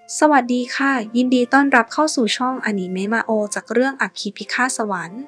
สวัสดีค่ะยินดีต้อนรับเข้าสู่ช่องอนิเมะมาโอจากเรื่องอัคคีพิฆาตสวรรค์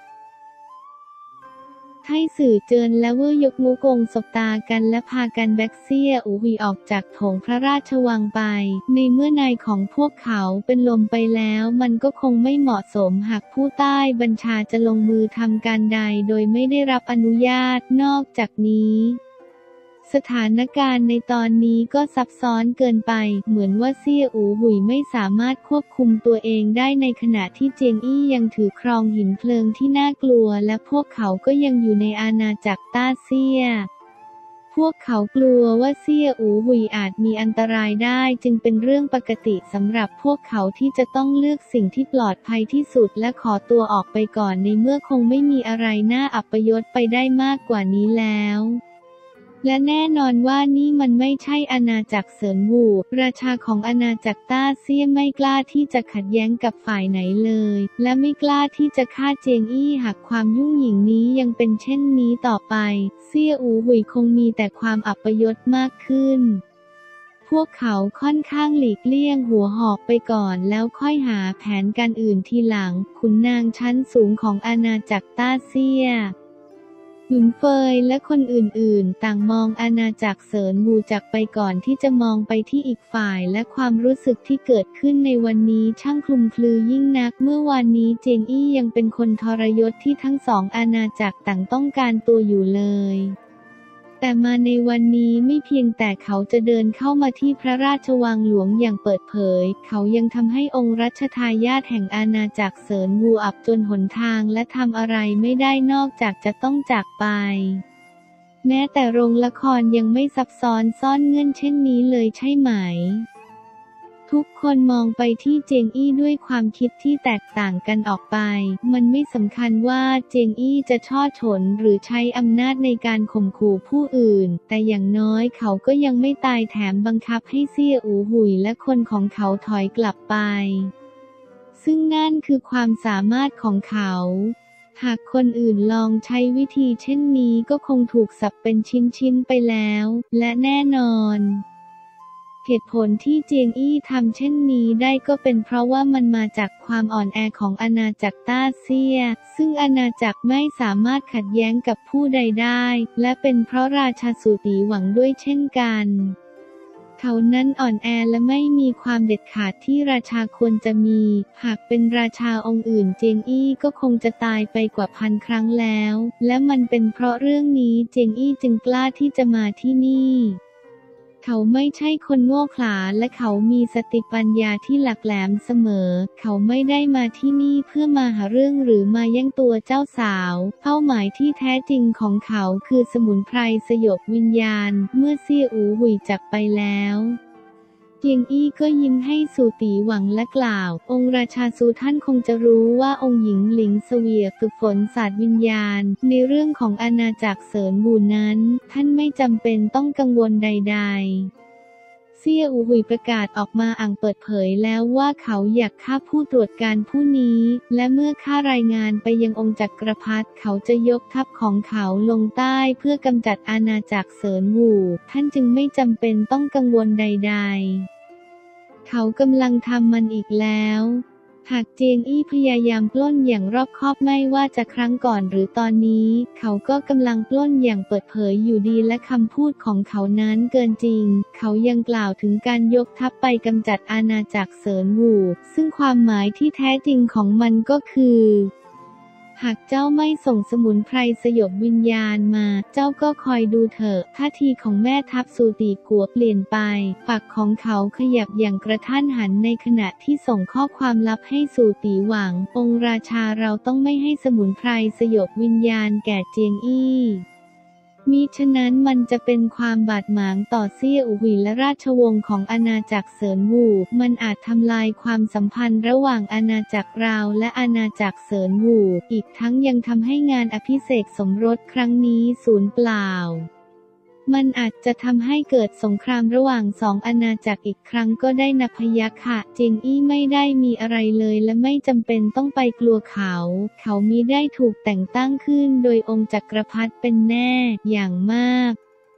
ไทสื่อเจินและเว่อยกมูกงสบตากันและพากันแบ็กเซี่ยอูหวีออกจากโถงพระราชวังไปในเมื่อนายของพวกเขาเป็นลมไปแล้วมันก็คงไม่เหมาะสมหากผู้ใต้บัญชาจะลงมือทำการใดโดยไม่ได้รับอนุญาตนอกจากนี้สถานการณ์ในตอนนี้ก็ซับซ้อนเกินไปเหมือนว่าเซี่ยอูหุยไม่สามารถควบคุมตัวเองได้ในขณะที่เจียงอี้ยังถือครองหินเพลิงที่น่ากลัวและพวกเขาก็ยังอยู่ในอาณาจักรต้าเซี่ยพวกเขากลัวว่าเซี่ยอูหุยอาจมีอันตรายได้จึงเป็นเรื่องปกติสำหรับพวกเขาที่จะต้องเลือกสิ่งที่ปลอดภัยที่สุดและขอตัวออกไปก่อนในเมื่อคงไม่มีอะไรน่าอัปยศไปได้มากกว่านี้แล้วและแน่นอนว่านี่มันไม่ใช่อาณาจักรเซินวูราชาของอาณาจักรต้าเซี่ยไม่กล้าที่จะขัดแย้งกับฝ่ายไหนเลยและไม่กล้าที่จะฆ่าเจียงอี้หากความยุ่งหยิ่งนี้ยังเป็นเช่นนี้ต่อไปเซี่ยอูหุยคงมีแต่ความอัปยศมากขึ้นพวกเขาค่อนข้างหลีกเลี่ยงหัวหอกไปก่อนแล้วค่อยหาแผนการอื่นทีหลังขุนนางชั้นสูงของอาณาจักรต้าเซี่ยหยุนเฟยและคนอื่นๆต่างมองอาณาจักรเสินวูจากไปก่อนที่จะมองไปที่อีกฝ่ายและความรู้สึกที่เกิดขึ้นในวันนี้ช่างคลุมคลือยิ่งนักเมื่อวานนี้เจียงอี้ยังเป็นคนทรยศที่ทั้งสองอาณาจักรต่างต้องการตัวอยู่เลยแต่มาในวันนี้ไม่เพียงแต่เขาจะเดินเข้ามาที่พระราชวังหลวงอย่างเปิดเผยเขายังทำให้องค์รัชทายาทแห่งอาณาจักรเสินวูอับจนหนทางและทำอะไรไม่ได้นอกจากจะต้องจากไปแม้แต่โรงละครยังไม่ซับซ้อนซ่อนเงื่อนเช่นนี้เลยใช่ไหมทุกคนมองไปที่เจียงอี้ด้วยความคิดที่แตกต่างกันออกไปมันไม่สำคัญว่าเจียงอี้จะช่อฉนหรือใช้อำนาจในการข่มขู่ผู้อื่นแต่อย่างน้อยเขาก็ยังไม่ตายแถมบังคับให้เซี่ยอูหุยและคนของเขาถอยกลับไปซึ่งนั่นคือความสามารถของเขาหากคนอื่นลองใช้วิธีเช่นนี้ก็คงถูกสับเป็นชิ้นๆไปแล้วและแน่นอนเหตุผลที่เจียงอี้ทำเช่นนี้ได้ก็เป็นเพราะว่ามันมาจากความอ่อนแอของอาณาจักรต้าเซี่ยซึ่งอาณาจักรไม่สามารถขัดแย้งกับผู้ใดได้และเป็นเพราะราชาสูตีหวังด้วยเช่นกันเขานั้นอ่อนแอและไม่มีความเด็ดขาดที่ราชาควรจะมีหากเป็นราชาองค์อื่นเจียงอี้ก็คงจะตายไปกว่า1,000 ครั้งแล้วและมันเป็นเพราะเรื่องนี้เจียงอี้จึงกล้าที่จะมาที่นี่เขาไม่ใช่คนโง่เขลาและเขามีสติปัญญาที่หลักแหลมเสมอเขาไม่ได้มาที่นี่เพื่อมาหาเรื่องหรือมาแย่งตัวเจ้าสาวเป้าหมายที่แท้จริงของเขาคือสมุนไพรสยบวิญญาณเมื่อเซี่ยอูหุยจากไปแล้วเจียงอี้ก็ยิ้มให้สู่ตีหวังและกล่าวองค์ราชาซูท่านคงจะรู้ว่าองค์หญิงหลิงเสวียฝึกฝนศาสตร์วิญญาณในเรื่องของอาณาจักรเสินบูนั้นท่านไม่จำเป็นต้องกังวลใดๆเซี่ยอูหุยประกาศออกมาเปิดเผยแล้วว่าเขาอยากฆ่าผู้ตรวจการผู้นี้และเมื่อข้ารายงานไปยังองค์จักรพรรดิเขาจะยกทัพของเขาลงใต้เพื่อกำจัดอาณาจักรเสินวูท่านจึงไม่จำเป็นต้องกังวลใดๆเขากำลังทำมันอีกแล้วหากเจียงอี้พยายามปล้นอย่างรอบคอบไม่ว่าจะครั้งก่อนหรือตอนนี้เขาก็กำลังปล้นอย่างเปิดเผยอยู่ดีและคำพูดของเขานั้นเกินจริงเขายังกล่าวถึงการยกทัพไปกำจัดอาณาจักรเสินวูซึ่งความหมายที่แท้จริงของมันก็คือหากเจ้าไม่ส่งสมุนไพรสยบวิญญาณมาเจ้าก็คอยดูเถอะท่าทีของแม่ทัพสูติกัวเปลี่ยนไปปากของเขาขยับอย่างกระทันหันในขณะที่ส่งข้อความลับให้สูติหวังองค์ราชาเราต้องไม่ให้สมุนไพรสยบวิญญาณแก่เจียงอี้มิฉะนั้นมันจะเป็นความบาดหมางต่อเซี่ยอูหุยและราชวงศ์ของอาณาจักรเสินวูมันอาจทำลายความสัมพันธ์ระหว่างอาณาจักรเราและอาณาจักรเสินวูอีกทั้งยังทำให้งานอภิเษกสมรสครั้งนี้สูญเปล่ามันอาจจะทำให้เกิดสงครามระหว่างสองอาณาจักรอีกครั้งก็ได้นะพะยะค่ะเจียงอี้ไม่ได้มีอะไรเลยและไม่จำเป็นต้องไปกลัวเขามิได้ถูกแต่งตั้งขึ้นโดยองค์จักรพรรดิเป็นแน่อย่างมาก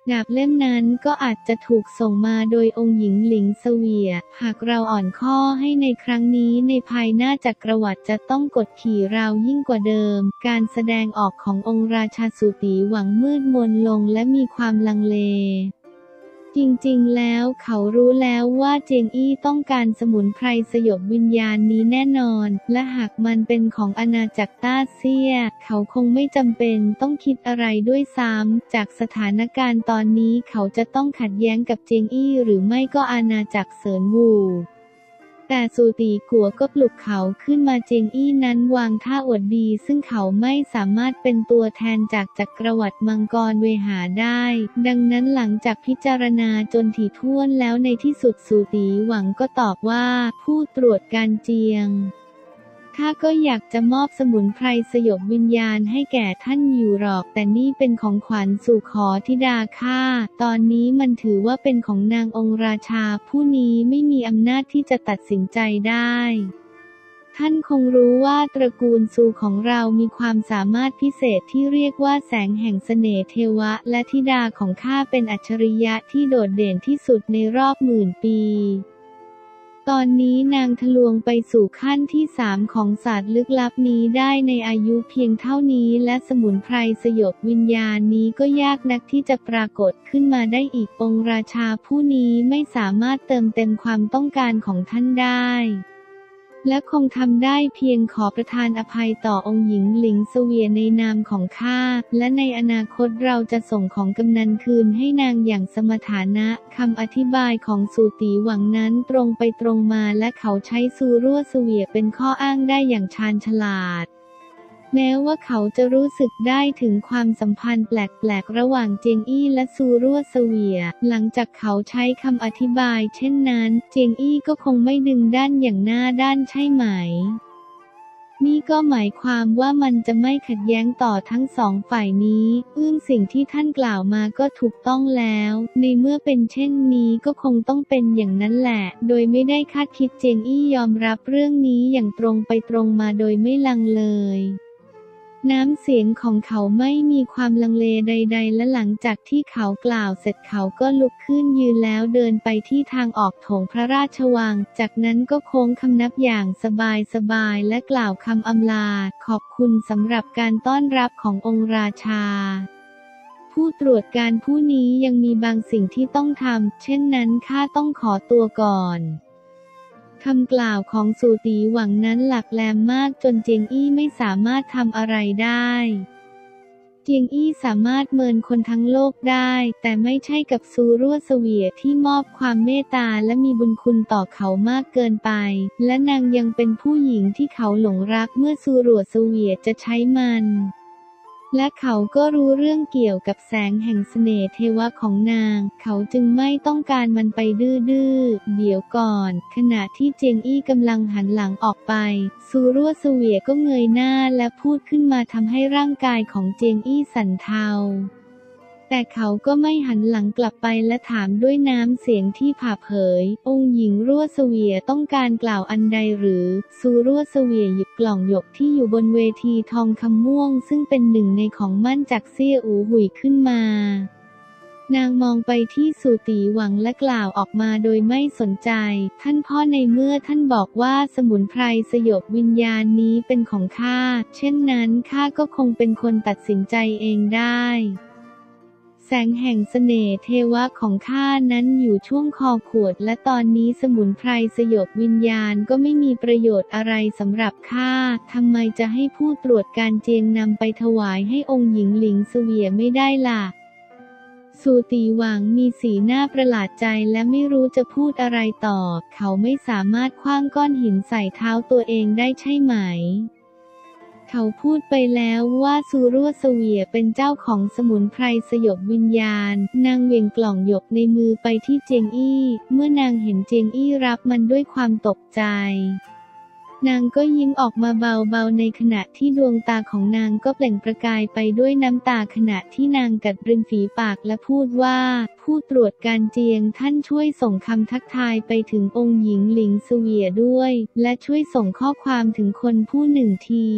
ดาบเล่มนั้นก็อาจจะถูกส่งมาโดยองค์หญิงหลิงเสวีย หากเราอ่อนข้อให้ในครั้งนี้ในภายหน้าจักรวรรดิจะต้องกดขี่เรายิ่งกว่าเดิม การแสดงออกขององค์ราชาสุติหวังมืดมนลงและมีความลังเล จริงๆแล้วเขารู้แล้วว่าเจียงอี้ต้องการสมุนไพรสยบวิญญาณนี้แน่นอน และหากมันเป็นของอาณาจักรต้าเซี่ย เขาคงไม่จำเป็นต้องคิดอะไรด้วยซ้ำ จากสถานการณ์ตอนนี้เขาจะต้องขัดแย้งกับเจียงอี้หรือไม่ก็อาณาจักรเซินวูแต่สูตีกัวก็ปลุกเขาขึ้นมาเจียงอี้นั้นวางท่าอวดดีซึ่งเขาไม่สามารถเป็นตัวแทนจากจักรวรรดิมังกรเวหาได้ ดังนั้นหลังจากพิจารณาจนถี่ถ้วนแล้วในที่สุดสูตีหวังก็ตอบว่าผู้ตรวจการเจียงข้าก็อยากจะมอบสมุนไพรสยบวิญญาณให้แก่ท่านอยู่หรอกแต่นี่เป็นของขวัญสู่ขอธิดาข้าตอนนี้มันถือว่าเป็นของนางองค์ราชาผู้นี้ไม่มีอำนาจที่จะตัดสินใจได้ท่านคงรู้ว่าตระกูลซูของเรามีความสามารถพิเศษที่เรียกว่าแสงแห่งเสน่ห์เทวะและธิดาของข้าเป็นอัจฉริยะที่โดดเด่นที่สุดในรอบหมื่นปีตอนนี้นางทะลวงไปสู่ขั้นที่3ของศาสตร์ลึกลับนี้ได้ในอายุเพียงเท่านี้และสมุนไพรสยบวิญญาณนี้ก็ยากนักที่จะปรากฏขึ้นมาได้อีกองค์ราชาผู้นี้ไม่สามารถเติมเต็มความต้องการของท่านได้และคงทำได้เพียงขอประทานอภัยต่อองค์หญิงหลิงเสวียในนามของข้าและในอนาคตเราจะส่งของกำนันคืนให้นางอย่างสมฐานะคำอธิบายของสูตีหวังนั้นตรงไปตรงมาและเขาใช้ซูรั่วเสวียเป็นข้ออ้างได้อย่างชาญฉลาดแม้ว่าเขาจะรู้สึกได้ถึงความสัมพันธ์แปลกๆระหว่างเจียงอี้และซูรั่วเสวียหลังจากเขาใช้คำอธิบายเช่นนั้นเจียงอี้ก็คงไม่ดึงด้านอย่างหน้าด้านใช่ไหมนี่ก็หมายความว่ามันจะไม่ขัดแย้งต่อทั้งสองฝ่ายนี้สิ่งที่ท่านกล่าวมาก็ถูกต้องแล้วในเมื่อเป็นเช่นนี้ก็คงต้องเป็นอย่างนั้นแหละโดยไม่ได้คาดคิดเจียงอี้ยอมรับเรื่องนี้อย่างตรงไปตรงมาโดยไม่ลังเลยน้ำเสียงของเขาไม่มีความลังเลใดๆและหลังจากที่เขากล่าวเสร็จเขาก็ลุกขึ้นยืนแล้วเดินไปที่ทางออกโถงพระราชวังจากนั้นก็โค้งคำนับอย่างสบายๆและกล่าวคำอำลาขอบคุณสำหรับการต้อนรับขององค์ราชาผู้ตรวจการผู้นี้ยังมีบางสิ่งที่ต้องทำเช่นนั้นข้าต้องขอตัวก่อนคำกล่าวของสูตีหวังนั้นหลักแหลมมากจนเจียงอี้ไม่สามารถทำอะไรได้เจียงอี้สามารถเมินคนทั้งโลกได้แต่ไม่ใช่กับซูรั่วเสวียที่มอบความเมตตาและมีบุญคุณต่อเขามากเกินไปและนางยังเป็นผู้หญิงที่เขาหลงรักเมื่อซูรั่วเสวียจะใช้มันและเขาก็รู้เรื่องเกี่ยวกับแสงแห่งเสน่ห์เทวะของนางเขาจึงไม่ต้องการมันไปดื้อเดี๋ยวก่อนขณะที่เจียงอี้กำลังหันหลังออกไปซูรั่วเสวียก็เงยหน้าและพูดขึ้นมาทำให้ร่างกายของเจียงอี้สั่นเทาแต่เขาก็ไม่หันหลังกลับไปและถามด้วยน้ำเสียงที่ผ่าเผยองค์หญิงรั่วเสวียต้องการกล่าวอันใดหรือซูรั่วเสวียหยิบกล่องหยกที่อยู่บนเวทีทองคำม่วงซึ่งเป็นหนึ่งในของมั่นจากเซี่ยอูหุยขึ้นมานางมองไปที่สูตีหวังและกล่าวออกมาโดยไม่สนใจท่านพ่อในเมื่อท่านบอกว่าสมุนไพรสยบวิญญาณนี้เป็นของข้าเช่นนั้นข้าก็คงเป็นคนตัดสินใจเองได้แสงแห่งเสน่ห์เทวะของข้านั้นอยู่ช่วงคอขวดและตอนนี้สมุนไพรสยบวิญญาณก็ไม่มีประโยชน์อะไรสำหรับข้าทำไมจะให้ผู้ตรวจการเจียงนำไปถวายให้องค์หญิงหลิงเสวียไม่ได้ล่ะสูตีหวังมีสีหน้าประหลาดใจและไม่รู้จะพูดอะไรต่อเขาไม่สามารถขว้างก้อนหินใส่เท้าตัวเองได้ใช่ไหมเขาพูดไปแล้วว่าซูรั่วเสวียเป็นเจ้าของสมุนไพรสยบวิญญาณนางเหวี่ยงกล่องหยกในมือไปที่เจียงอี้เมื่อนางเห็นเจียงอี้รับมันด้วยความตกใจนางก็ยิ้มออกมาเบาๆในขณะที่ดวงตาของนางก็เปล่งประกายไปด้วยน้ำตาขณะที่นางกัดริมฝีปากและพูดว่าผู้ตรวจการเจียงท่านช่วยส่งคำทักทายไปถึงองค์หญิงหลิงเสวียด้วยและช่วยส่งข้อความถึงคนผู้หนึ่งที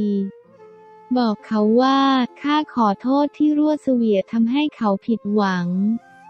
บอกเขาว่าข้าขอโทษที่รั่วเสวียทำให้เขาผิดหวัง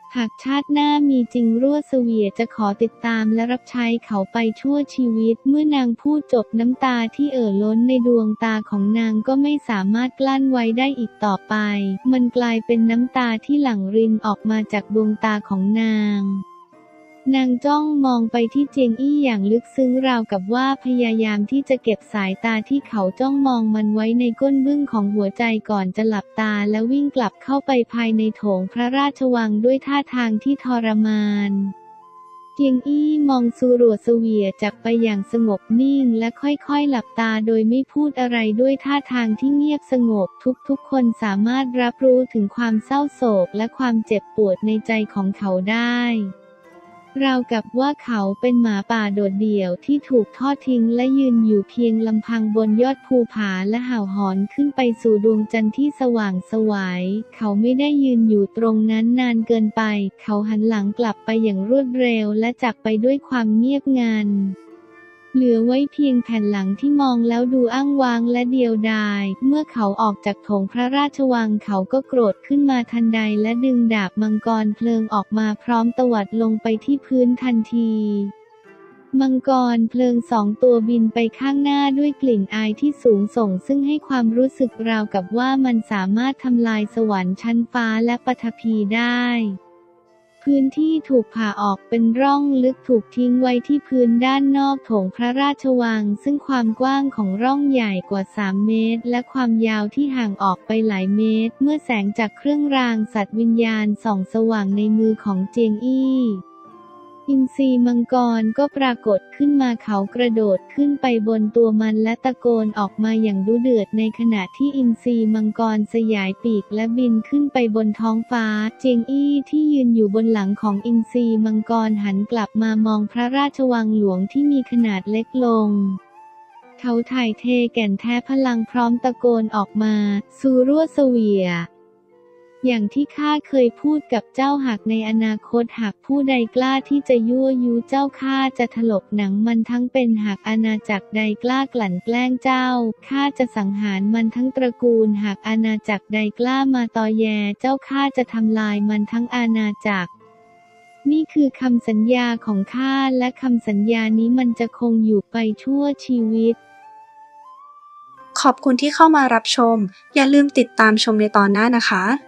หากชาติหน้ามีจริงรั่วเสวียจะขอติดตามและรับใช้เขาไปชั่วชีวิตเมื่อนางพูดจบน้ำตาที่ล้นในดวงตาของนางก็ไม่สามารถกลั้นไว้ได้อีกต่อไปมันกลายเป็นน้ำตาที่หลั่งรินออกมาจากดวงตาของนางจ้องมองไปที่เจียงอี้อย่างลึกซึ้งราวกับว่าพยายามที่จะเก็บสายตาที่เขาจ้องมองมันไว้ในก้นบึ้งของหัวใจก่อนจะหลับตาและวิ่งกลับเข้าไปภายในโถงพระราชวังด้วยท่าทางที่ทรมานเจียงอี้มองซูรัวเสวียจากไปอย่างสงบนิ่งและค่อยๆหลับตาโดยไม่พูดอะไรด้วยท่าทางที่เงียบสงบทุกคนสามารถรับรู้ถึงความเศร้าโศกและความเจ็บปวดในใจของเขาได้ราวกับว่าเขาเป็นหมาป่าโดดเดี่ยวที่ถูกทอดทิ้งและยืนอยู่เพียงลำพังบนยอดภูผาและเห่าหอนขึ้นไปสู่ดวงจันทร์ที่สว่างไสวเขาไม่ได้ยืนอยู่ตรงนั้นนานเกินไปเขาหันหลังกลับไปอย่างรวดเร็วและจากไปด้วยความเงียบงันเหลือไว้เพียงแผ่นหลังที่มองแล้วดูอ้างว้างและเดียวดายเมื่อเขาออกจากโถงพระราชวังเขาก็โกรธขึ้นมาทันใดและดึงดาบมังกรเพลิงออกมาพร้อมตวัดลงไปที่พื้นทันทีมังกรเพลิง2 ตัวบินไปข้างหน้าด้วยกลิ่นอายที่สูงส่งซึ่งให้ความรู้สึกราวกับว่ามันสามารถทำลายสวรรค์ชั้นฟ้าและปฐพีได้พื้นที่ถูกผ่าออกเป็นร่องลึกถูกทิ้งไว้ที่พื้นด้านนอกโถงพระราชวังซึ่งความกว้างของร่องใหญ่กว่า3 เมตรและความยาวที่ห่างออกไปหลายเมตรเมื่อแสงจากเครื่องรางสัตว์วิญญาณส่องสว่างในมือของเจียงอี้อินทรีมังกรก็ปรากฏขึ้นมาเขากระโดดขึ้นไปบนตัวมันและตะโกนออกมาอย่างดุเดือดในขณะที่อินทรีมังกรสยายปีกและบินขึ้นไปบนท้องฟ้าเจียงอี้ที่ยืนอยู่บนหลังของอินทรีมังกรหันกลับมามองพระราชวังหลวงที่มีขนาดเล็กลงเขาถ่ายเทแก่นแท้พลังพร้อมตะโกนออกมาซูรั่วเสวียอย่างที่ข้าเคยพูดกับเจ้าหากในอนาคตหากผู้ใดกล้าที่จะยั่วยุเจ้าข้าจะถลกหนังมันทั้งเป็นหากอาณาจักรใดกล้ากลั่นแกล้งเจ้าข้าจะสังหารมันทั้งตระกูลหากอาณาจักรใดกล้ามาตอแยเจ้าข้าจะทำลายมันทั้งอาณาจักรนี่คือคำสัญญาของข้าและคำสัญญานี้มันจะคงอยู่ไปชั่วชีวิตขอบคุณที่เข้ามารับชมอย่าลืมติดตามชมในตอนหน้านะคะ